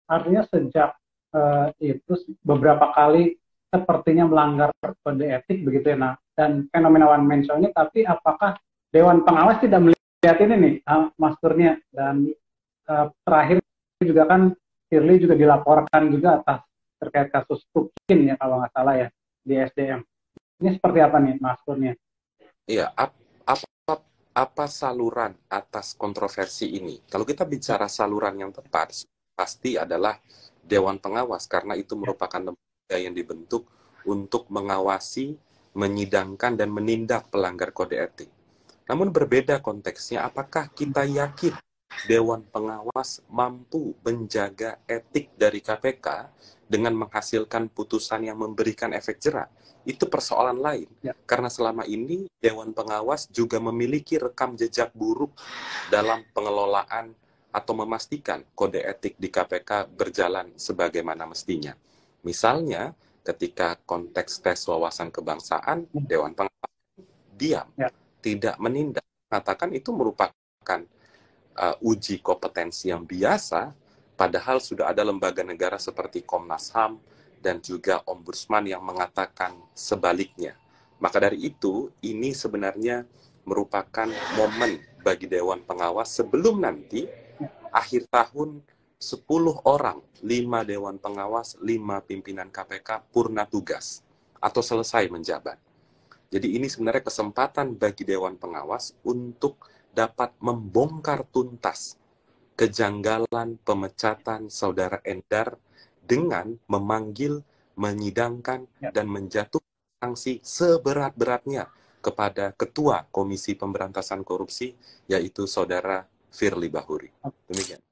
artinya sejak itu beberapa kali sepertinya melanggar kode etik begitu ya. Nah, dan fenomena one man show ini, tapi apakah Dewan Pengawas tidak melihat ini nih, Mas Kurnia? Dan terakhir juga kan Firly juga dilaporkan juga atas terkait kasus Tukin ya kalau nggak salah ya di SDM. Ini seperti apa nih Mas Kurnia? Iya, apa saluran atas kontroversi ini? Kalau kita bicara saluran yang tepat, pasti adalah Dewan Pengawas, karena itu merupakan lembaga yang dibentuk untuk mengawasi, menyidangkan, dan menindak pelanggar kode etik. Namun berbeda konteksnya, apakah kita yakin Dewan Pengawas mampu menjaga etik dari KPK dengan menghasilkan putusan yang memberikan efek jera? Itu persoalan lain. Ya. Karena selama ini Dewan Pengawas juga memiliki rekam jejak buruk dalam pengelolaan atau memastikan kode etik di KPK berjalan sebagaimana mestinya. Misalnya, ketika konteks tes wawasan kebangsaan, Dewan Pengawas diam, tidak menindak, mengatakan itu merupakan uji kompetensi yang biasa, padahal sudah ada lembaga negara seperti Komnas HAM dan juga Ombudsman yang mengatakan sebaliknya. Maka dari itu, ini sebenarnya merupakan momen bagi Dewan Pengawas sebelum nanti akhir tahun 10 orang, 5 Dewan Pengawas, 5 pimpinan KPK purna tugas atau selesai menjabat. Jadi ini sebenarnya kesempatan bagi Dewan Pengawas untuk dapat membongkar tuntas kejanggalan pemecatan Saudara Endar dengan memanggil, menyidangkan, dan menjatuhkan sanksi seberat-beratnya kepada Ketua Komisi Pemberantasan Korupsi, yaitu Saudara Firly Bahuri. Demikian.